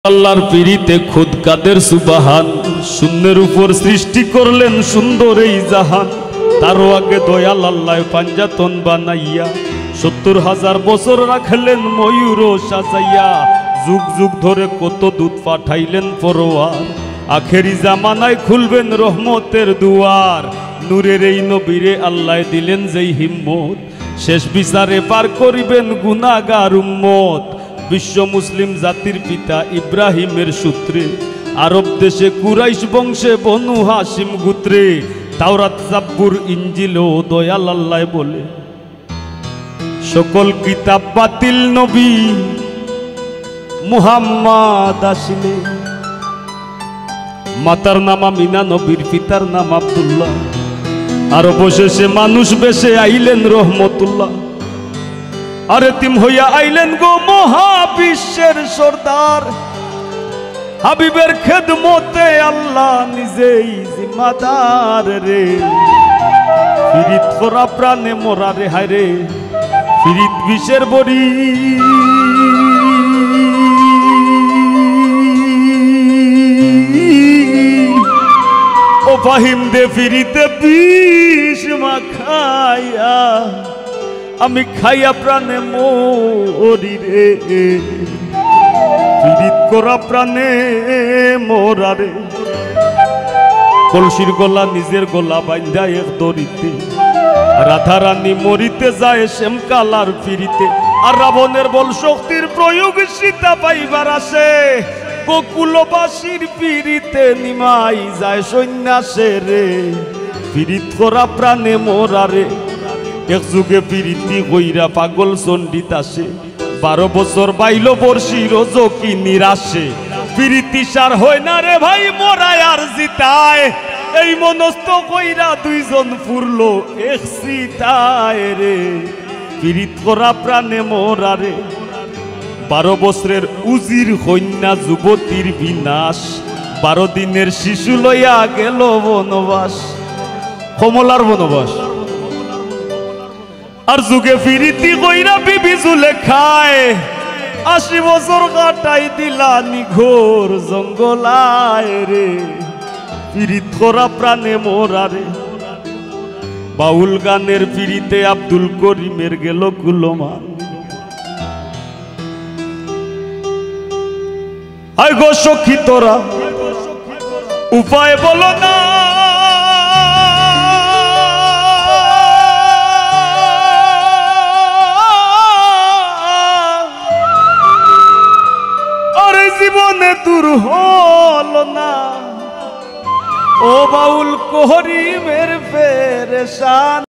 আল্লাহর পিরিতে খুদ কাদের সুবহান, শূন্যের উপর সৃষ্টি করলেন সুন্দর এই জাহান। তারও আগে দয়াল আল্লাহ পাঞ্জাতন বানাইয়া ৭০,০০০ বছর রাখলেন ময়ূর সাজাইয়া। যুগ যুগ ধরে কত দূত পাঠাইলেন পরোয়ার, আখেরি জামানায় খুলবেন রহমতের দুয়ার। নূরের এই নবীরে আল্লাহ দিলেন যেই হিম্মত, শেষ বিচারে পার করিবেন গুনাহগার উম্মত। বিশ্ব মুসলিম জাতির পিতা ইব্রাহিমের সূত্রে, আরব দেশে কুরাইশ বংশে বনু হাশিম গোত্রে। তাওরাত জাব্বুর ইঞ্জিল ও দয়াল আল্লাহ বলে, সকল কিতাব বাতিল নবী মুহাম্মদ আসিলে। মাতার নাম আমিনা, নবীর পিতার নাম আব্দুল্লাহ। আর অবশেষে মানুষ বেশে আইলেন রহমতুল্লাহ। আর এতিম হইয়া আইলেন গো মহাবিশ্বের সর্দার। হাবিবের খেদমতে আল্লাহ নিজেই জিম্মাদার রে। ফিরিত করা প্রাণে মরা রে হায় রে, ফিরিত বিষের বড়ি। ও ফাহিম দে ফিরিতে বিষ মাখাইয়া, আমি খাইয়া প্রাণে মরি রে। পীড়িত করা প্রাণে মরা রে। কলসির গলা নিজের গলা বান্ধা এক দড়িতে, রাধা রানী মরিতে যায় শ্যামকালার ফিরিতে। আর রাবণের বল শক্তির প্রয়োগ সীতা পাইবার আসে, গোকুলবাসীর পীড়িতে নিমাই যায় সন্ন্যাসে রে। পীড়িত করা প্রাণে মরা রে। এক যুগে পীড়িতি কইরা পাগল চন্ডিত আসে, 12 বছর বাইল বর্ষি রোজ কি নিরাশে। পীড়িতি সার হয় না রে ভাই, মরায় আর জিতায়। এই মনস্থ কইরা দুইজন ফুরলো এক সিতায় রে। পীড়িত করা প্রাণে মরা রে। 12 বছরের উজির কন্যা যুবতীর বিনাশ, 12 দিনের শিশু লইয়া গেল বনবাস। কমলার বনবাস। আর যুগে ফিরিতি কইরা বিবি জুলেখায়, 80 বছর কাটাই দিলা নিঘোর জঙ্গলায় রে। পীড়িত করা প্রাণে মরা রে। বাউল গানের পীড়িতে আব্দুল করিমের গেল কুলমান। আয় গো সখী তোরা উপায় বলো না, জীবনে দূর হল না। ও বাউল করিমের পেরেশান।